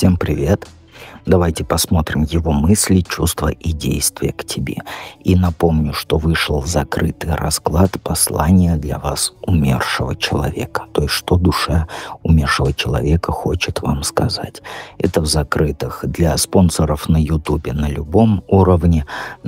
Всем привет! Давайте посмотрим его мысли, чувства и действия к тебе. И напомню, что вышел закрытый расклад послания для вас умершего человека. То есть, что душа умершего человека хочет вам сказать. Это в закрытых для спонсоров на Ютубе на любом уровне,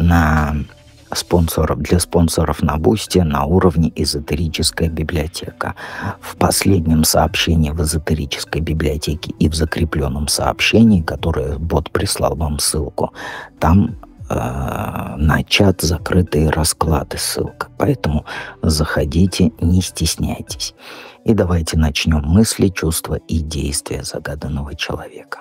для спонсоров на Бусти на уровне эзотерическая библиотека. В последнем сообщении в эзотерической библиотеке и в закрепленном сообщении, которое бот прислал вам ссылку, там на чат закрытые расклады ссылка. Поэтому заходите, не стесняйтесь. И давайте начнем мысли, чувства и действия загаданного человека.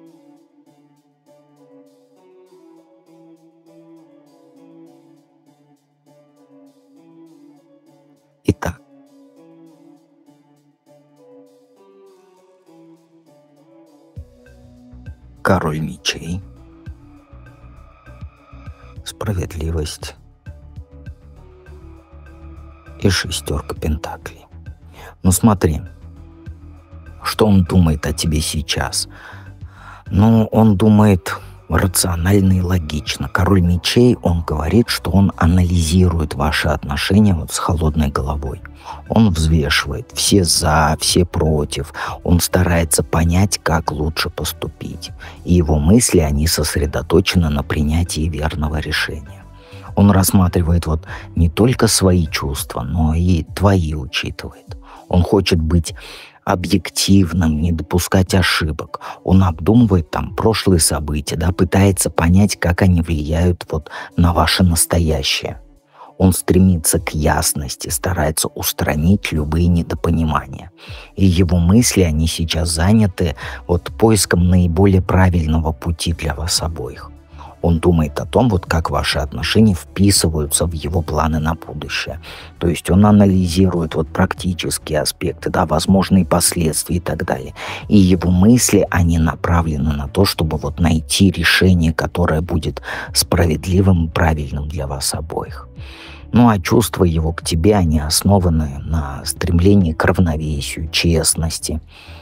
Итак, король мечей, справедливость и шестерка пентаклей. Ну смотри, что он думает о тебе сейчас? Ну, он думает рационально и логично. Король мечей, он говорит, что он анализирует ваши отношения вот с холодной головой. Он взвешивает все за, все против. Он старается понять, как лучше поступить. И его мысли, они сосредоточены на принятии верного решения. Он рассматривает вот не только свои чувства, но и твои учитывает. Он хочет быть объективным, не допускать ошибок. Он обдумывает там прошлые события, да, пытается понять, как они влияют вот на ваше настоящее. Он стремится к ясности, старается устранить любые недопонимания. И его мысли, они сейчас заняты вот поиском наиболее правильного пути для вас обоих. Он думает о том, вот как ваши отношения вписываются в его планы на будущее. То есть он анализирует вот практические аспекты, да, возможные последствия и так далее. И его мысли, они направлены на то, чтобы вот найти решение, которое будет справедливым и правильным для вас обоих. Ну а чувства его к тебе, они основаны на стремлении к равновесию, честности.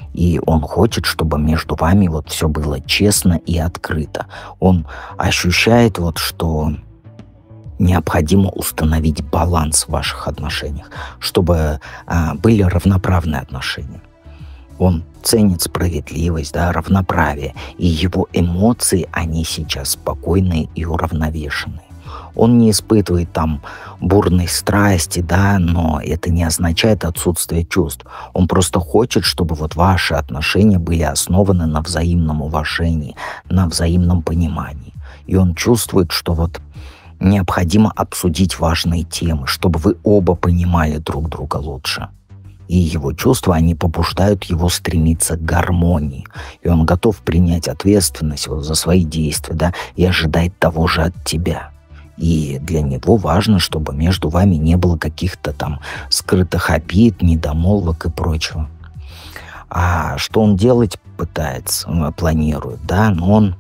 И он хочет, чтобы между вами вот все было честно и открыто. Он ощущает вот, что необходимо установить баланс в ваших отношениях, чтобы были равноправные отношения. Он ценит справедливость, да, равноправие, и его эмоции, они сейчас спокойные и уравновешенные. Он не испытывает там бурной страсти, да, но это не означает отсутствие чувств. Он просто хочет, чтобы вот ваши отношения были основаны на взаимном уважении, на взаимном понимании. И он чувствует, что вот необходимо обсудить важные темы, чтобы вы оба понимали друг друга лучше. И его чувства, они побуждают его стремиться к гармонии. И он готов принять ответственность вот за свои действия, да, и ожидает того же от тебя. И для него важно, чтобы между вами не было каких-то там скрытых обид, недомолвок и прочего. А что он делать пытается, планирует, да, но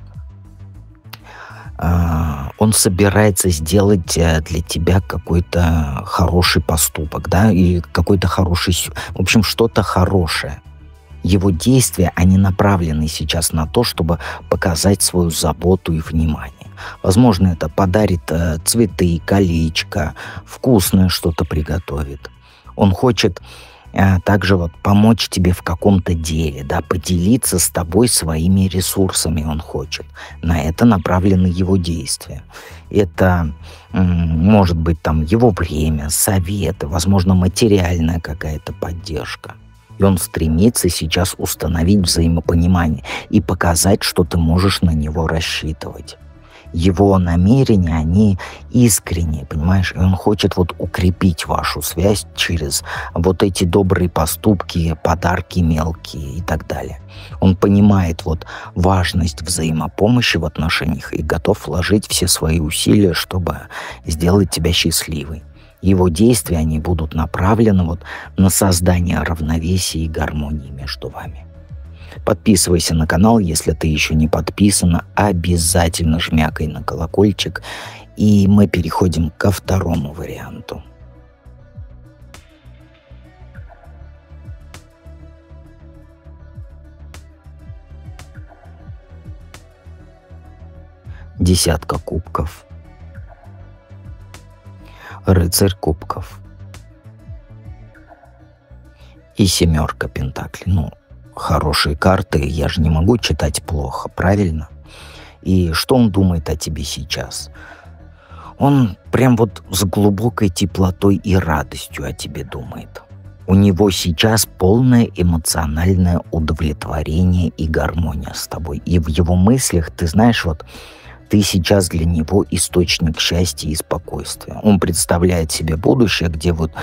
он собирается сделать для тебя какой-то хороший поступок, да, или какой-то хороший, в общем, что-то хорошее. Его действия, они направлены сейчас на то, чтобы показать свою заботу и внимание. Возможно, это подарит цветы, колечко, вкусное что-то приготовит. Он хочет также вот помочь тебе в каком-то деле, да, поделиться с тобой своими ресурсами он хочет. На это направлены его действия. Это может быть там его время, советы, возможно, материальная какая-то поддержка. И он стремится сейчас установить взаимопонимание и показать, что ты можешь на него рассчитывать. Его намерения, они искренние, понимаешь? И он хочет вот укрепить вашу связь через вот эти добрые поступки, подарки мелкие и так далее. Он понимает вот важность взаимопомощи в отношениях и готов вложить все свои усилия, чтобы сделать тебя счастливой. Его действия, они будут направлены вот на создание равновесия и гармонии между вами. Подписывайся на канал, если ты еще не подписана. Обязательно жмякай на колокольчик. И мы переходим ко второму варианту. Десятка кубков, рыцарь кубков и семерка пентаклей. Ну, хорошие карты, я же не могу читать плохо, правильно? И что он думает о тебе сейчас? Он прям вот с глубокой теплотой и радостью о тебе думает. У него сейчас полное эмоциональное удовлетворение и гармония с тобой. И в его мыслях, ты знаешь, вот ты сейчас для него источник счастья и спокойствия. Он представляет себе будущее, где вот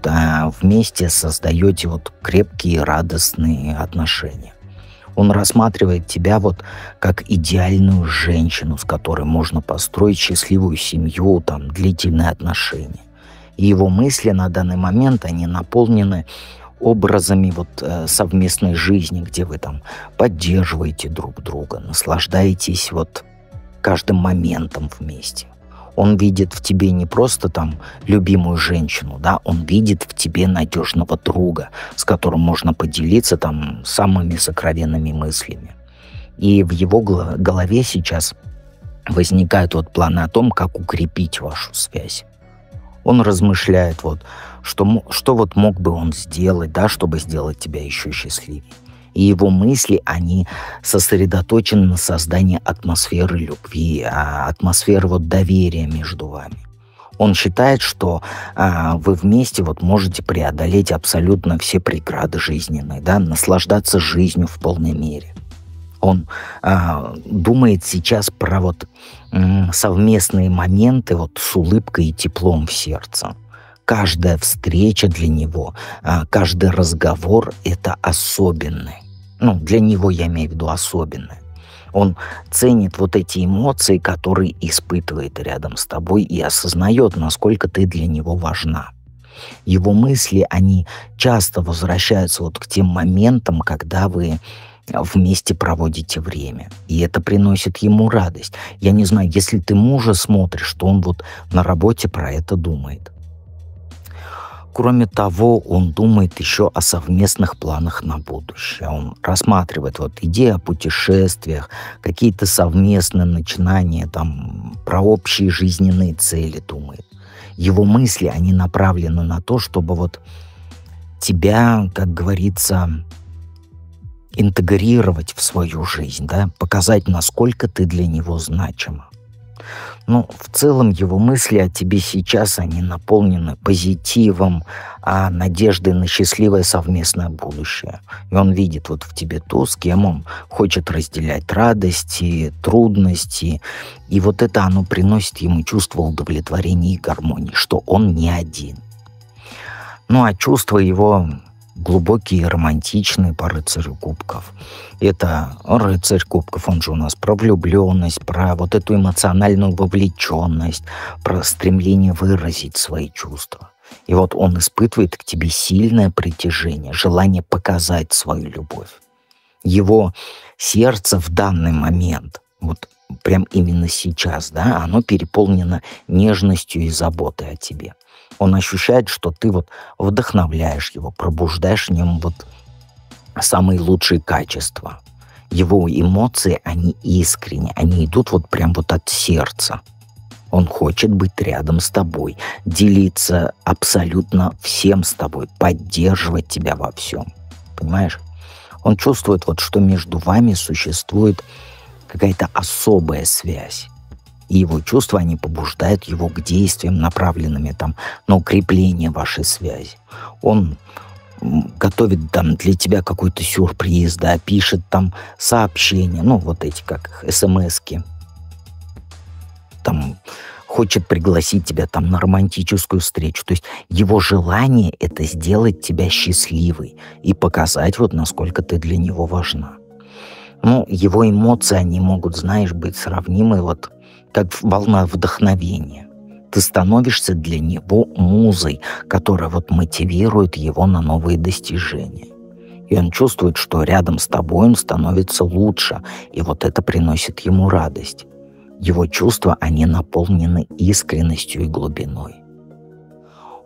вместе создаете вот крепкие радостные отношения. Он рассматривает тебя вот как идеальную женщину, с которой можно построить счастливую семью, там, длительные отношения. И его мысли на данный момент, они наполнены образами вот совместной жизни, где вы там поддерживаете друг друга, наслаждаетесь вот каждым моментом вместе. Он видит в тебе не просто там любимую женщину, да, он видит в тебе надежного друга, с которым можно поделиться там самыми сокровенными мыслями. И в его голове сейчас возникают вот планы о том, как укрепить вашу связь. Он размышляет вот, что вот мог бы он сделать, да, чтобы сделать тебя еще счастливее. И его мысли, они сосредоточены на создании атмосферы любви, атмосферы вот доверия между вами. Он считает, что вы вместе вот можете преодолеть абсолютно все преграды жизненные, да, наслаждаться жизнью в полной мере. Он думает сейчас про вот совместные моменты вот с улыбкой и теплом в сердце. Каждая встреча для него, каждый разговор — это особенный. Ну, для него я имею в виду особенное. Он ценит вот эти эмоции, которые испытывает рядом с тобой, и осознает, насколько ты для него важна. Его мысли, они часто возвращаются вот к тем моментам, когда вы вместе проводите время. И это приносит ему радость. Я не знаю, если ты мужа смотришь, то он вот на работе про это думает. Кроме того, он думает еще о совместных планах на будущее. Он рассматривает вот идеи о путешествиях, какие-то совместные начинания, там, про общие жизненные цели думает. Его мысли, они направлены на то, чтобы вот тебя, как говорится, интегрировать в свою жизнь, да, показать, насколько ты для него значима. Но в целом его мысли о тебе сейчас, они наполнены позитивом, надеждой на счастливое совместное будущее. И он видит вот в тебе ту, с кем он хочет разделять радости, трудности. И вот это оно приносит ему чувство удовлетворения и гармонии, что он не один. Ну а чувства его глубокие и романтичные по рыцарю кубков. Это рыцарь кубков, он же у нас про влюбленность, про вот эту эмоциональную вовлеченность, про стремление выразить свои чувства. И вот он испытывает к тебе сильное притяжение, желание показать свою любовь. Его сердце в данный момент, вот прям именно сейчас, да, оно переполнено нежностью и заботой о тебе. Он ощущает, что ты вот вдохновляешь его, пробуждаешь в нем вот самые лучшие качества. Его эмоции, они искренние, они идут вот прям вот от сердца. Он хочет быть рядом с тобой, делиться абсолютно всем с тобой, поддерживать тебя во всем. Понимаешь? Он чувствует вот, что между вами существует какая-то особая связь. И его чувства, они побуждают его к действиям, направленным там на укрепление вашей связи. Он готовит там для тебя какой-то сюрприз, да, пишет там сообщения, ну, вот эти, как их, смс-ки. Там хочет пригласить тебя там на романтическую встречу. То есть его желание — это сделать тебя счастливой и показать вот, насколько ты для него важна. Ну, его эмоции, они могут, знаешь, быть сравнимы вот как волна вдохновения. Ты становишься для него музой, которая вот мотивирует его на новые достижения. И он чувствует, что рядом с тобой он становится лучше, и вот это приносит ему радость. Его чувства, они наполнены искренностью и глубиной.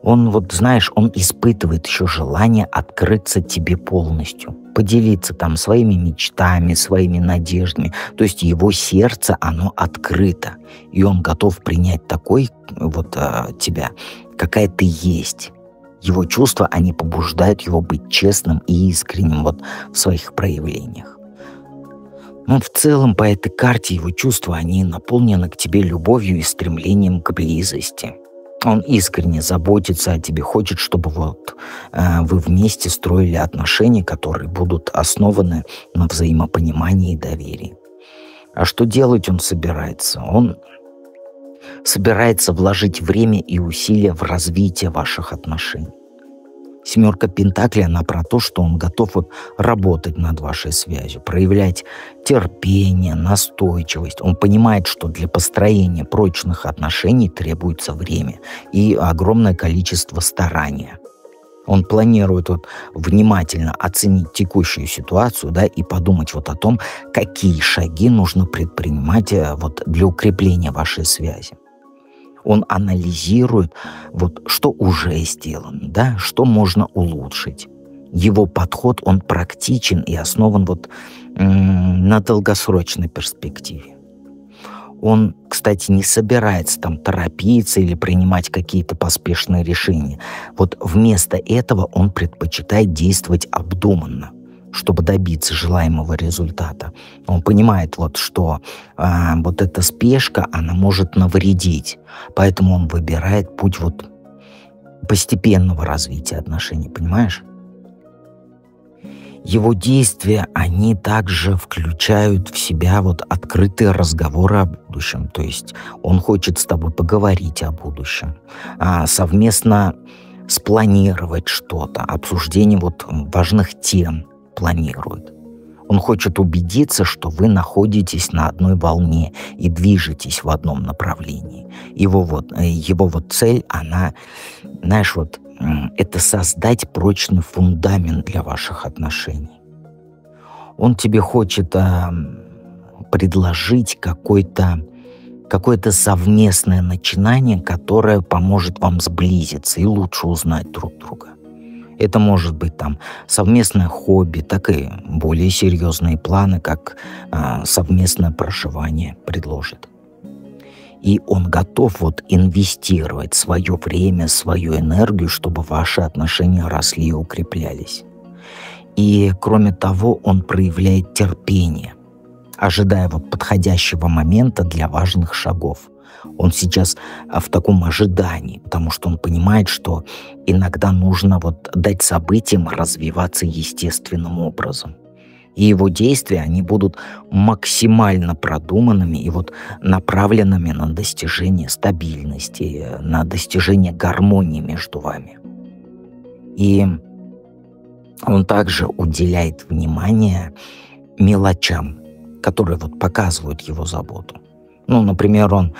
Он вот, знаешь, он испытывает еще желание открыться тебе полностью, поделиться там своими мечтами, своими надеждами. То есть его сердце, оно открыто, и он готов принять такой вот тебя, какая ты есть. Его чувства, они побуждают его быть честным и искренним вот в своих проявлениях. Но в целом по этой карте его чувства, они наполнены к тебе любовью и стремлением к близости. Он искренне заботится о тебе, хочет, чтобы вот вы вместе строили отношения, которые будут основаны на взаимопонимании и доверии. А что делать он собирается? Он собирается вложить время и усилия в развитие ваших отношений. Семерка Пентаклей, она про то, что он готов вот работать над вашей связью, проявлять терпение, настойчивость. Он понимает, что для построения прочных отношений требуется время и огромное количество старания. Он планирует вот внимательно оценить текущую ситуацию, да, и подумать вот о том, какие шаги нужно предпринимать вот для укрепления вашей связи. Он анализирует, вот, что уже сделано, да, что можно улучшить. Его подход, он практичен и основан вот, на долгосрочной перспективе. Он, кстати, не собирается там торопиться или принимать какие-то поспешные решения. Вот вместо этого он предпочитает действовать обдуманно, чтобы добиться желаемого результата. Он понимает, вот, что вот эта спешка, она может навредить. Поэтому он выбирает путь вот постепенного развития отношений, понимаешь? Его действия, они также включают в себя вот открытые разговоры о будущем. То есть он хочет с тобой поговорить о будущем, совместно спланировать что-то, обсуждение вот важных тем планирует. Он хочет убедиться, что вы находитесь на одной волне и движетесь в одном направлении. Его вот цель, она, знаешь, вот это создать прочный фундамент для ваших отношений. Он тебе хочет предложить какое-то совместное начинание, которое поможет вам сблизиться и лучше узнать друг друга. Это может быть там совместное хобби, так и более серьезные планы, как совместное проживание предложит. И он готов вот инвестировать свое время, свою энергию, чтобы ваши отношения росли и укреплялись. И кроме того, он проявляет терпение, ожидая вот подходящего момента для важных шагов. Он сейчас в таком ожидании, потому что он понимает, что иногда нужно вот дать событиям развиваться естественным образом. И его действия, они будут максимально продуманными и вот направленными на достижение стабильности, на достижение гармонии между вами. И он также уделяет внимание мелочам, которые вот показывают его заботу. Ну, например, он,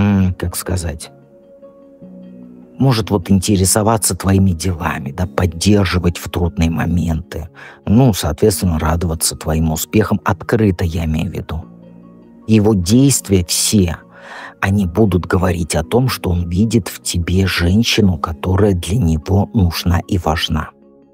может вот интересоваться твоими делами, да, поддерживать в трудные моменты, ну, соответственно, радоваться твоим успехам, открыто я имею в виду. Его действия все, они будут говорить о том, что он видит в тебе женщину, которая для него нужна и важна.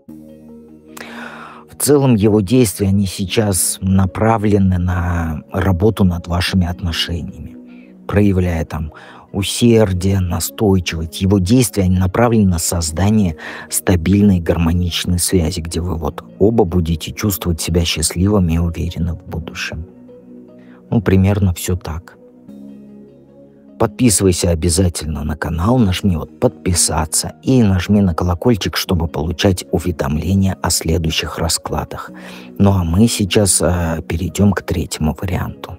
В целом его действия, они сейчас направлены на работу над вашими отношениями, проявляя там усердие, настойчивость. Его действия, они направлены на создание стабильной гармоничной связи, где вы вот оба будете чувствовать себя счастливыми и уверены в будущем. Ну, примерно все так. Подписывайся обязательно на канал, нажми вот подписаться и нажми на колокольчик, чтобы получать уведомления о следующих раскладах. Ну а мы сейчас перейдем к третьему варианту.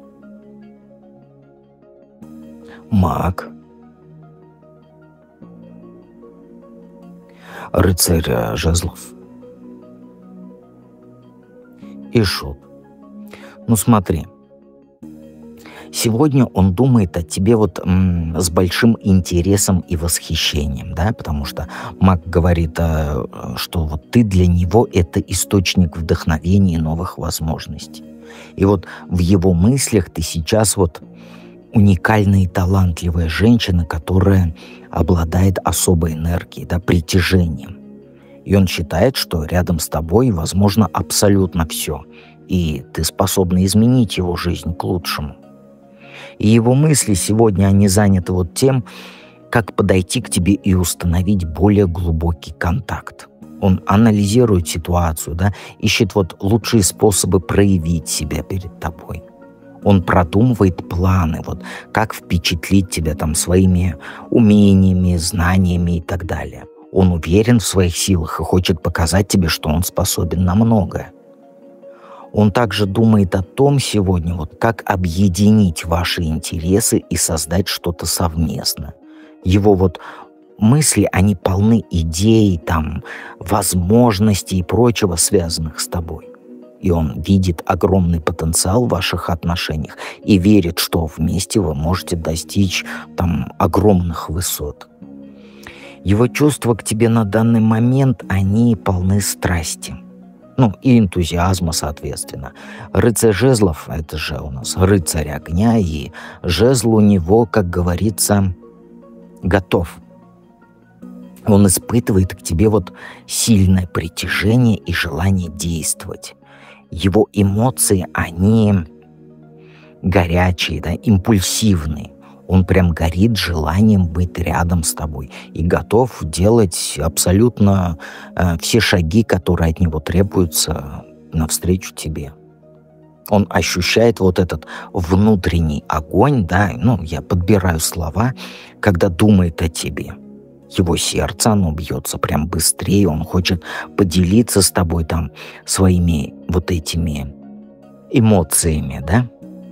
Маг, рыцарь жезлов и шут. Ну смотри, сегодня он думает о тебе вот с большим интересом и восхищением, да, потому что маг говорит, что вот ты для него это источник вдохновения и новых возможностей. И вот в его мыслях ты сейчас вот уникальная и талантливая женщина, которая обладает особой энергией, да, притяжением. И он считает, что рядом с тобой возможно абсолютно все, и ты способна изменить его жизнь к лучшему. И его мысли сегодня, они заняты вот тем, как подойти к тебе и установить более глубокий контакт. Он анализирует ситуацию, да, ищет вот лучшие способы проявить себя перед тобой. Он продумывает планы, вот как впечатлить тебя там своими умениями, знаниями и так далее. Он уверен в своих силах и хочет показать тебе, что он способен на многое. Он также думает о том сегодня, вот как объединить ваши интересы и создать что-то совместно. Его вот мысли, они полны идей, там, возможностей и прочего, связанных с тобой. И он видит огромный потенциал в ваших отношениях и верит, что вместе вы можете достичь там огромных высот. Его чувства к тебе на данный момент, они полны страсти. Ну, и энтузиазма, соответственно. Рыцарь жезлов — это же у нас рыцарь огня, и жезл у него, как говорится, готов. Он испытывает к тебе вот сильное притяжение и желание действовать. Его эмоции, они горячие, да, импульсивные. Он прям горит желанием быть рядом с тобой и готов делать абсолютно все шаги, которые от него требуются навстречу тебе. Он ощущает вот этот внутренний огонь, да, я подбираю слова, когда думает о тебе. Его сердце, оно бьется прям быстрее, он хочет поделиться с тобой там своими вот этими эмоциями, да.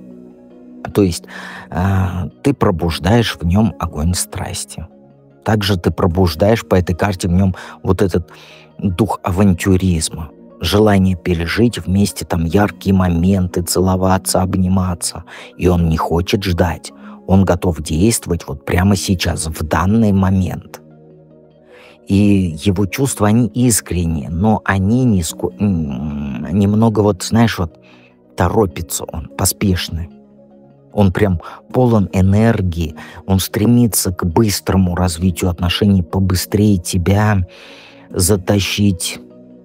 То есть ты пробуждаешь в нем огонь страсти. Также ты пробуждаешь по этой карте в нем вот этот дух авантюризма, желание пережить вместе там яркие моменты, целоваться, обниматься. И он не хочет ждать, он готов действовать вот прямо сейчас, в данный момент. И его чувства, они искренние, но они немного вот, знаешь, вот торопится он, поспешный. Он прям полон энергии, он стремится к быстрому развитию отношений, побыстрее тебя затащить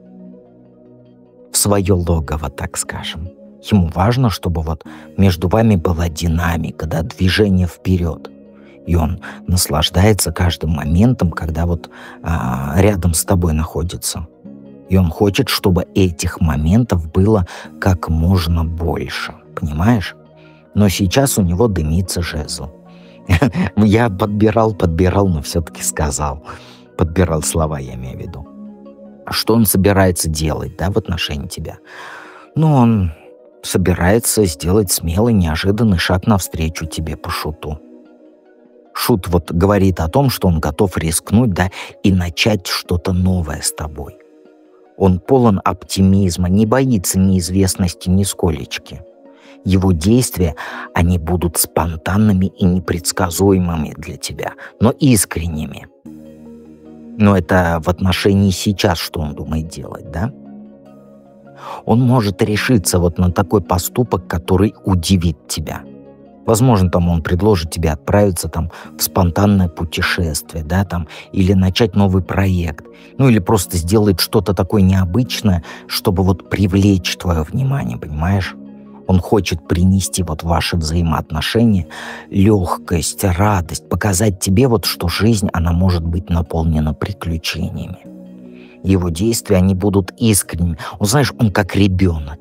в свое логово, так скажем. Ему важно, чтобы вот между вами была динамика, да, движение вперед. И он наслаждается каждым моментом, когда вот рядом с тобой находится. И он хочет, чтобы этих моментов было как можно больше, понимаешь? Но сейчас у него дымится жезл. Я подбирал, но все-таки сказал. Подбирал слова, я имею в виду. Что он собирается делать, да, в отношении тебя? Он собирается сделать смелый, неожиданный шаг навстречу тебе по шуту. Шут вот говорит о том, что он готов рискнуть, да, и начать что-то новое с тобой. Он полон оптимизма, не боится неизвестности нисколечки. Его действия, они будут спонтанными и непредсказуемыми для тебя, но искренними. Но это в отношении сейчас, что он думает делать, да? Он может решиться вот на такой поступок, который удивит тебя. Возможно, там он предложит тебе отправиться там в спонтанное путешествие, да, там, или начать новый проект, или просто сделает что-то такое необычное, чтобы вот привлечь твое внимание, понимаешь? Он хочет принести вот в ваши взаимоотношения легкость, радость, показать тебе вот, что жизнь, она может быть наполнена приключениями. Его действия, они будут искренними. Знаешь, он как ребенок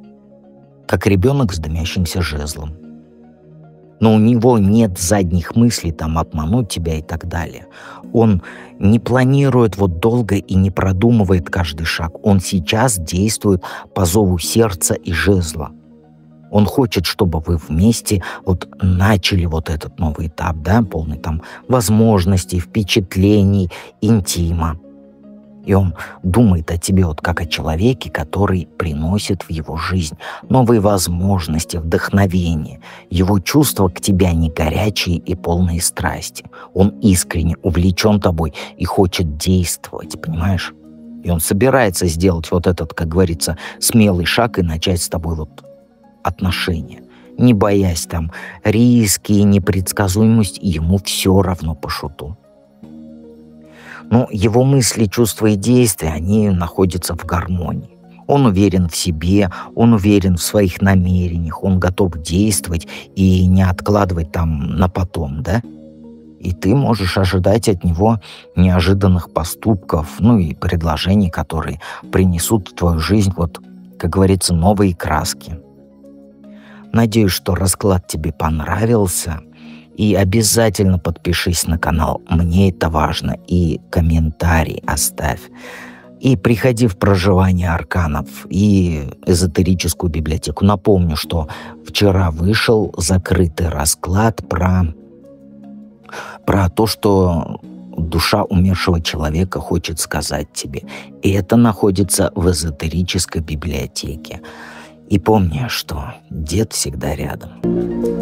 с дымящимся жезлом. Но у него нет задних мыслей там обмануть тебя и так далее. Он не планирует вот долго и не продумывает каждый шаг. Он сейчас действует по зову сердца и жезла. Он хочет, чтобы вы вместе вот начали вот этот новый этап, да, полный там возможностей, впечатлений, интима. И он думает о тебе вот как о человеке, который приносит в его жизнь новые возможности, вдохновение. Его чувства к тебе, они горячие и полные страсти. Он искренне увлечен тобой и хочет действовать, понимаешь? И он собирается сделать вот этот, как говорится, смелый шаг и начать с тобой вот отношения. не боясь там риски, непредсказуемость, ему все равно по шуту. Но его мысли, чувства и действия, они находятся в гармонии. Он уверен в себе, он уверен в своих намерениях, он готов действовать и не откладывать там на потом, да? И ты можешь ожидать от него неожиданных поступков, ну и предложений, которые принесут в твою жизнь, вот, как говорится, новые краски. Надеюсь, что расклад тебе понравился. И обязательно подпишись на канал, мне это важно. И комментарий оставь. И приходи в проживание арканов и эзотерическую библиотеку. Напомню, что вчера вышел закрытый расклад про то, что душа умершего человека хочет сказать тебе. И это находится в эзотерической библиотеке. И помни, что дед всегда рядом.